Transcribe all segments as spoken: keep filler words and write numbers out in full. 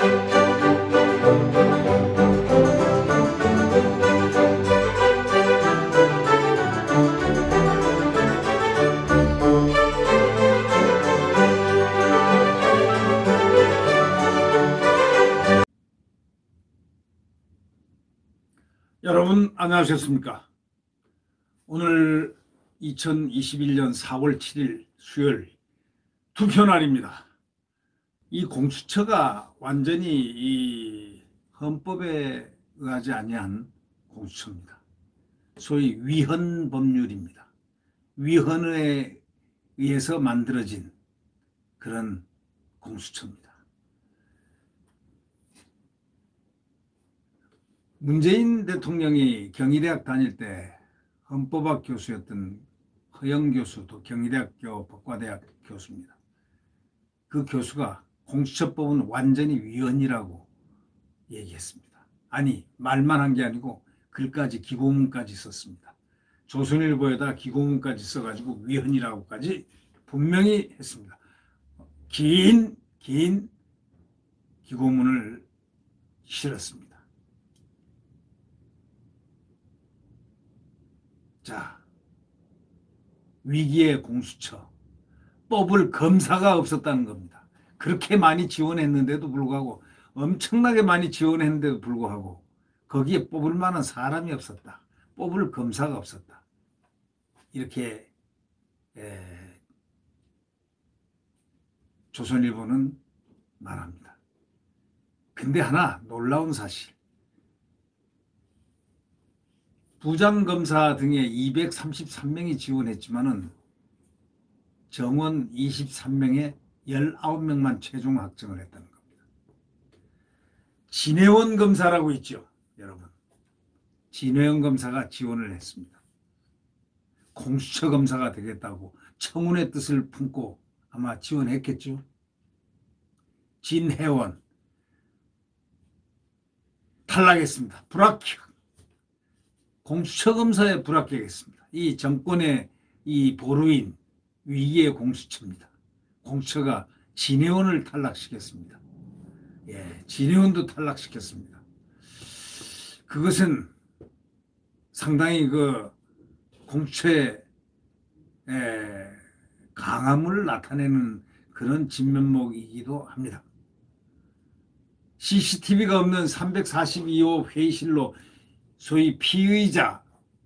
여러분 안녕하셨습니까? 오늘 이천이십일 년 사월 칠일 수요일 투표날입니다. 이 공수처가 완전히 이 헌법에 의하지 아니한 공수처입니다. 소위 위헌 법률입니다. 위헌에 의해서 만들어진 그런 공수처입니다. 문재인 대통령이 경희대학 다닐 때 헌법학 교수였던 허영 교수도 경희대학교 법과대학 교수입니다. 그 교수가 공수처법은 완전히 위헌이라고 얘기했습니다. 아니, 말만 한 게 아니고 글까지 기고문까지 썼습니다. 조선일보에다 기고문까지 써가지고 위헌이라고까지 분명히 했습니다. 긴, 긴 기고문을 실었습니다. 자, 위기의 공수처, 뽑을 검사가 없었다는 겁니다. 그렇게 많이 지원했는데도 불구하고, 엄청나게 많이 지원했는데도 불구하고 거기에 뽑을 만한 사람이 없었다. 뽑을 검사가 없었다. 이렇게 에, 조선일보는 말합니다. 근데 하나 놀라운 사실, 부장검사 등에 이백삼십삼 명이 지원했지만은 정원 이십삼 명에 십구 명만 최종 확정을 했다는 겁니다. 진해원 검사라고 있죠, 여러분. 진해원 검사가 지원을 했습니다. 공수처 검사가 되겠다고 청운의 뜻을 품고 아마 지원했겠죠. 진해원 탈락했습니다. 불합격. 공수처 검사에 불합격했습니다. 이 정권의 이 보루인 위기의 공수처입니다. 공수처가 진해원을 탈락시켰습니다. 예, 진해원도 탈락시켰습니다. 그것은 상당히 그 공수처의 에, 강함을 나타내는 그런 진면목이기도 합니다. 씨씨티비가 없는 삼백사십이 호 회의실로 소위 피의자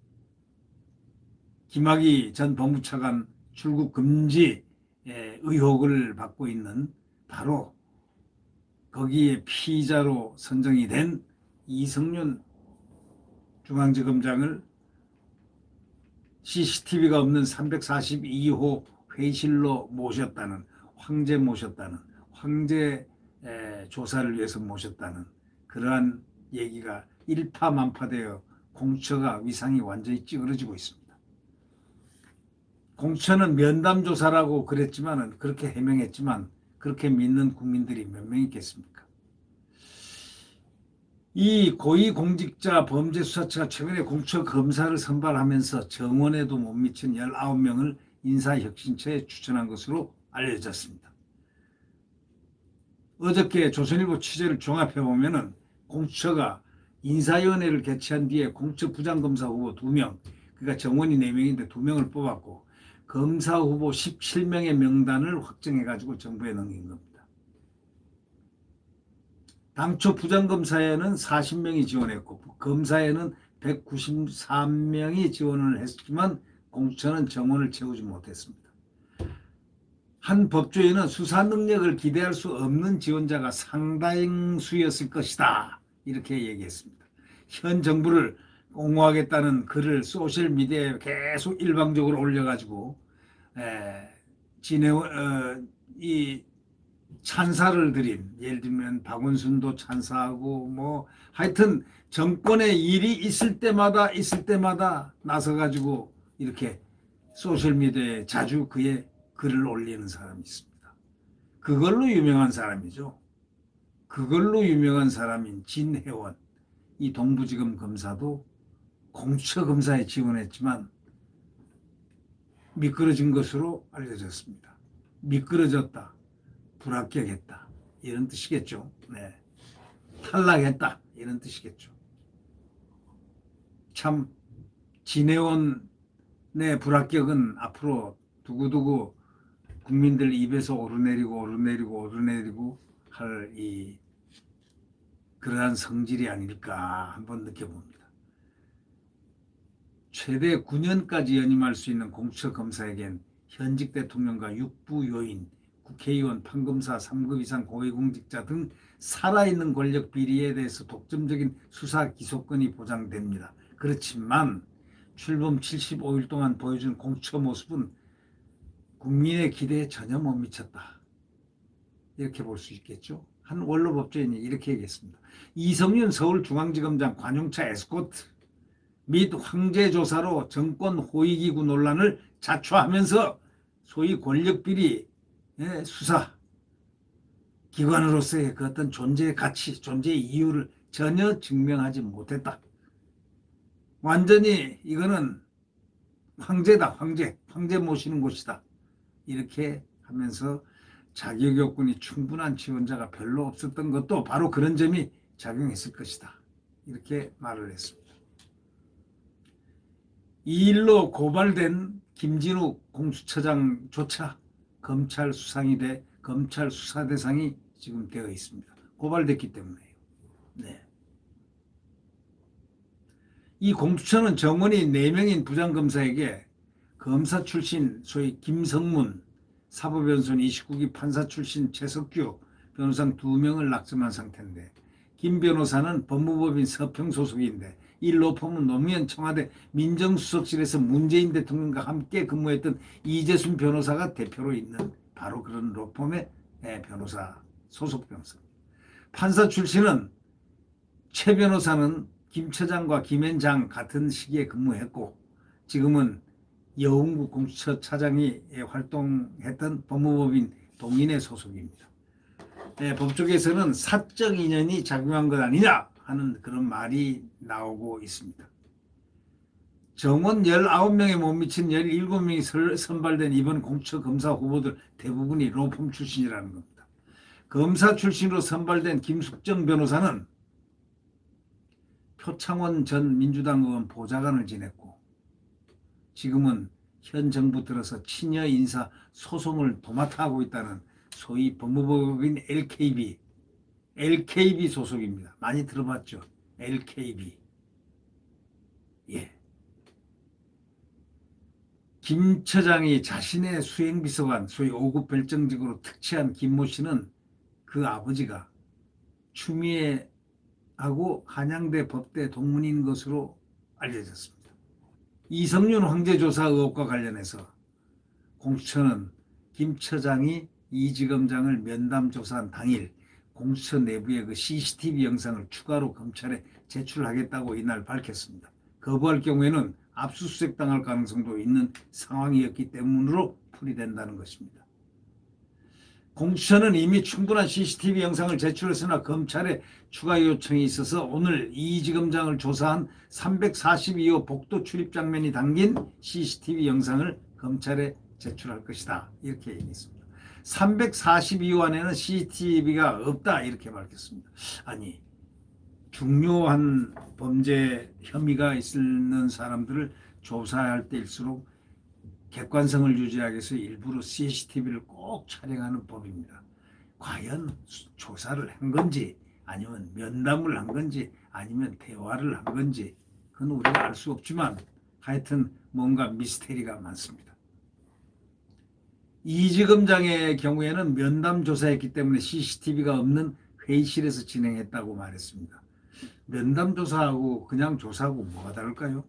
김학의 전 법무차관 출국 금지 의혹을 받고 있는 바로 거기에 피의자로 선정이 된 이성윤 중앙지검장을 씨씨티비가 없는 삼백사십이 호 회의실로 모셨다는, 황제 모셨다는, 황제 조사를 위해서 모셨다는 그러한 얘기가 일파만파되어 공수처가 위상이 완전히 찌그러지고 있습니다. 공수처는 면담조사라고 그랬지만은, 그렇게 해명했지만 그렇게 믿는 국민들이 몇 명 있겠습니까? 이 고위공직자 범죄수사처가 최근에 공수처 검사를 선발하면서 정원에도 못 미친 십구 명을 인사혁신처에 추천한 것으로 알려졌습니다. 어저께 조선일보 취재를 종합해보면은 공수처가 인사위원회를 개최한 뒤에 공수처 부장검사 후보 두 명, 그러니까 정원이 네 명인데 두 명을 뽑았고 검사 후보 십칠 명의 명단을 확정해가지고 정부에 넘긴 겁니다. 당초 부장검사에는 사십 명이 지원했고 검사에는 백구십삼 명이 지원을 했지만 공수처는 정원을 채우지 못했습니다. 한 법조인은 수사 능력을 기대할 수 없는 지원자가 상당수였을 것이다, 이렇게 얘기했습니다. 현 정부를 옹호하겠다는 글을 소셜미디어에 계속 일방적으로 올려가지고 에, 진해, 어, 이 찬사를 드린, 예를 들면 박원순도 찬사하고 뭐 하여튼 정권의 일이 있을 때마다 있을 때마다 나서가지고 이렇게 소셜미디어에 자주 그의 글을 올리는 사람이 있습니다. 그걸로 유명한 사람이죠. 그걸로 유명한 사람인 진해원, 이 동부지검 검사도 공수처 검사에 지원했지만 미끄러진 것으로 알려졌습니다. 미끄러졌다, 불합격했다, 이런 뜻이겠죠. 네. 탈락했다 이런 뜻이겠죠. 참 진해원의 불합격은 앞으로 두고두고 국민들 입에서 오르내리고 오르내리고 오르내리고 할 이 그러한 성질이 아닐까 한번 느껴봅니다. 최대 구 년까지 연임할 수 있는 공수처 검사에겐 현직 대통령과 육부 요인, 국회의원, 판검사, 삼 급 이상 고위공직자 등 살아있는 권력 비리에 대해서 독점적인 수사 기소권이 보장됩니다. 그렇지만 출범 칠십오 일 동안 보여준 공수처 모습은 국민의 기대에 전혀 못 미쳤다. 이렇게 볼 수 있겠죠. 한 원로 법조인이 이렇게 얘기했습니다. 이성윤 서울중앙지검장 관용차 에스코트 및 황제 조사로 정권 호위기구 논란을 자초하면서 소위 권력비리 수사 기관으로서의 그 어떤 존재의 가치, 존재의 이유를 전혀 증명하지 못했다. 완전히 이거는 황제다, 황제, 황제 모시는 곳이다. 이렇게 하면서 자격 요건이 충분한 지원자가 별로 없었던 것도 바로 그런 점이 작용했을 것이다. 이렇게 말을 했습니다. 이 일로 고발된 김진욱 공수처장조차 검찰 수상이 돼 검찰 수사 대상이 지금 되어 있습니다. 고발됐기 때문에요. 네. 이 공수처는 정원이 네 명인 부장검사에게 검사 출신 소위 김성문 사법연수원 이십구 기 판사 출신 최석규 변호사 두 명을 낙점한 상태인데 김 변호사는 법무법인 서평 소속인데 이 로펌은 노무현 청와대 민정수석실에서 문재인 대통령과 함께 근무했던 이재순 변호사가 대표로 있는 바로 그런 로펌의 변호사 소속 변호사입니다. 판사 출신은 최 변호사는 김 처장과 김앤장 같은 시기에 근무했고 지금은 여운구 공수처 차장이 활동했던 법무법인 동인회 소속입니다. 네, 법조계에서는 사적 인연이 작용한 것 아니냐 하는 그런 말이 나오고 있습니다. 정원 열아홉 명에 못 미친 열일곱 명이 선발된 이번 공수처 검사 후보들 대부분이 로펌 출신이라는 겁니다. 검사 출신으로 선발된 김숙정 변호사는 표창원 전 민주당 의원 보좌관을 지냈고 지금은 현 정부 들어서 친여 인사 소송을 도맡아 하고 있다는 소위 법무법인 엘케이비, 엘케이비 소속입니다. 많이 들어봤죠? 엘케이비. 예. 김 처장이 자신의 수행비서관, 소위 오 급 별정직으로 특채한 김모 씨는 그 아버지가 추미애하고 한양대 법대 동문인 것으로 알려졌습니다. 이성윤 황제조사 의혹과 관련해서 공수처는 김 처장이 이 지검장을 면담 조사한 당일 공수처 내부의 그 씨씨티비 영상을 추가로 검찰에 제출하겠다고 이날 밝혔습니다. 거부할 경우에는 압수수색 당할 가능성도 있는 상황이었기 때문으로 풀이된다는 것입니다. 공수처는 이미 충분한 씨씨티비 영상을 제출했으나 검찰에 추가 요청이 있어서 오늘 이 지검장을 조사한 삼백사십이 호 복도 출입 장면이 담긴 씨씨티비 영상을 검찰에 제출할 것이다. 이렇게 얘기했습니다. 삼백사십이 호 안에는 씨씨티비가 없다. 이렇게 밝혔습니다. 아니, 중요한 범죄 혐의가 있는 사람들을 조사할 때일수록 객관성을 유지하기 위해서 일부러 씨씨티비를 꼭 촬영하는 법입니다. 과연 조사를 한 건지 아니면 면담을 한 건지 아니면 대화를 한 건지 그건 우리가 알 수 없지만 하여튼 뭔가 미스테리가 많습니다. 이지검장의 경우에는 면담 조사했기 때문에 씨씨티비가 없는 회의실에서 진행했다고 말했습니다. 면담 조사하고 그냥 조사하고 뭐가 다를까요?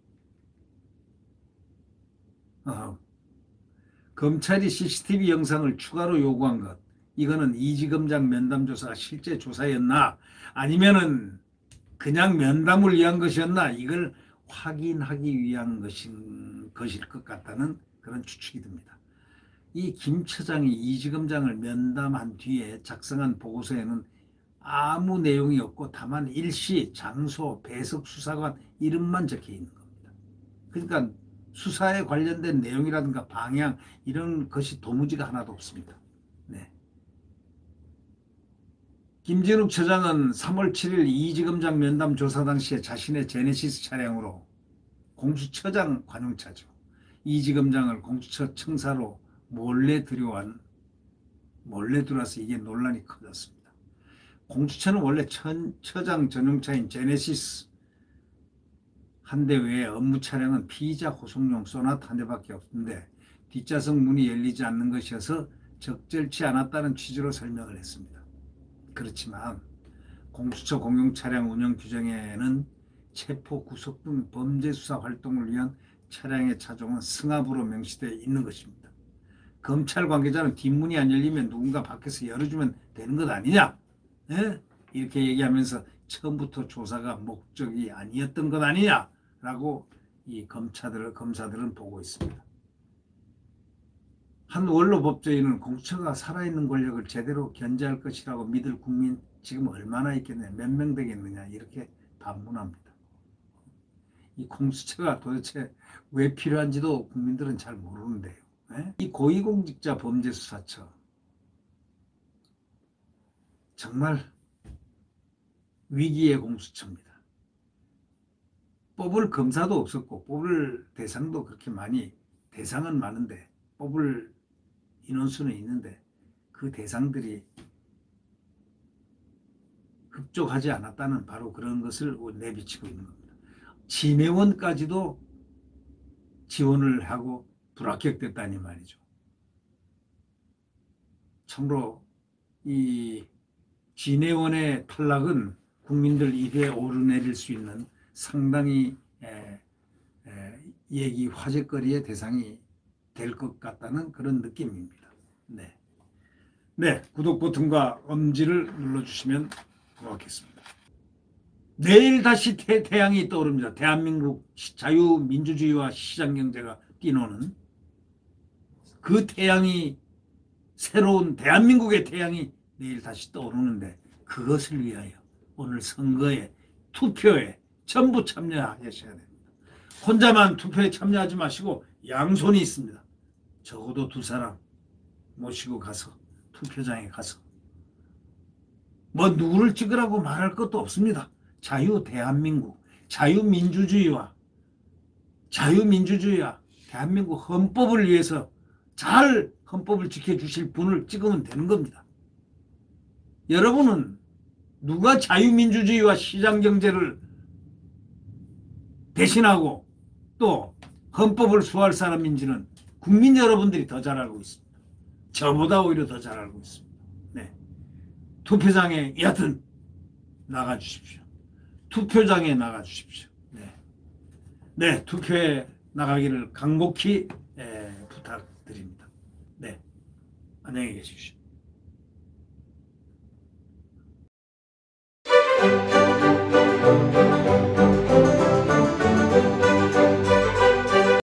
어, 검찰이 씨씨티비 영상을 추가로 요구한 것, 이거는 이지검장 면담 조사가 실제 조사였나 아니면은 그냥 면담을 위한 것이었나 이걸 확인하기 위한 것인, 것일 것 같다는 그런 추측이 듭니다. 이 김 처장이 이지검장을 면담한 뒤에 작성한 보고서에는 아무 내용이 없고 다만 일시, 장소, 배석 수사관 이름만 적혀 있는 겁니다. 그러니까 수사에 관련된 내용이라든가 방향 이런 것이 도무지가 하나도 없습니다. 네. 김진욱 처장은 삼월 칠일 이지검장 면담 조사 당시에 자신의 제네시스 차량으로 공수처장 관용차죠. 이지검장을 공수처 청사로 몰래 들여온 몰래 들어와서 이게 논란이 커졌습니다. 공수처는 원래 천, 처장 전용차인 제네시스 한 대 외에 업무 차량은 피의자 호송용 소나타 한 대밖에 없는데 뒷좌석 문이 열리지 않는 것이어서 적절치 않았다는 취지로 설명을 했습니다. 그렇지만 공수처 공용 차량 운영 규정에는 체포, 구속 등 범죄 수사 활동을 위한 차량의 차종은 승합으로 명시되어 있는 것입니다. 검찰 관계자는 뒷문이 안 열리면 누군가 밖에서 열어주면 되는 것 아니냐? 에? 이렇게 얘기하면서 처음부터 조사가 목적이 아니었던 것 아니냐라고 이 검사들, 검사들은 보고 있습니다. 한 원로 법조인은 공수처가 살아있는 권력을 제대로 견제할 것이라고 믿을 국민 지금 얼마나 있겠냐, 몇 명 되겠느냐 이렇게 반문합니다. 이 공수처가 도대체 왜 필요한지도 국민들은 잘 모르는데요. 에? 이 고위공직자 범죄수사처 정말 위기의 공수처입니다. 뽑을 검사도 없었고 뽑을 대상도 그렇게 많이 대상은 많은데 뽑을 인원수는 있는데 그 대상들이 흡족하지 않았다는 바로 그런 것을 내비치고 있는 겁니다. 진회원까지도 지원을 하고 불합격됐다니 말이죠. 참으로 이 진회원의 탈락은 국민들 입에 오르내릴 수 있는 상당히 에, 에, 얘기 화제거리의 대상이 될 것 같다는 그런 느낌입니다. 네, 네, 구독 버튼과 엄지를 눌러주시면 고맙겠습니다. 내일 다시 태, 태양이 떠오릅니다. 대한민국 자유민주주의와 시장경제가 뛰노는 그 태양이 새로운 대한민국의 태양이 내일 다시 떠오르는데 그것을 위하여 오늘 선거에 투표에 전부 참여하셔야 됩니다. 혼자만 투표에 참여하지 마시고 양손이 있습니다. 적어도 두 사람 모시고 가서 투표장에 가서 뭐 누구를 찍으라고 말할 것도 없습니다. 자유 대한민국, 자유민주주의와 자유민주주의와 대한민국 헌법을 위해서 잘 헌법을 지켜주실 분을 찍으면 되는 겁니다. 여러분은 누가 자유민주주의와 시장경제를 대신하고 또 헌법을 수호할 사람인지는 국민 여러분들이 더 잘 알고 있습니다. 저보다 오히려 더 잘 알고 있습니다. 네. 투표장에 여하튼 나가주십시오. 투표장에 나가주십시오. 네. 네, 투표에 나가기를 간곡히 에, 부탁드립니다. 네. 안녕히 계십시오.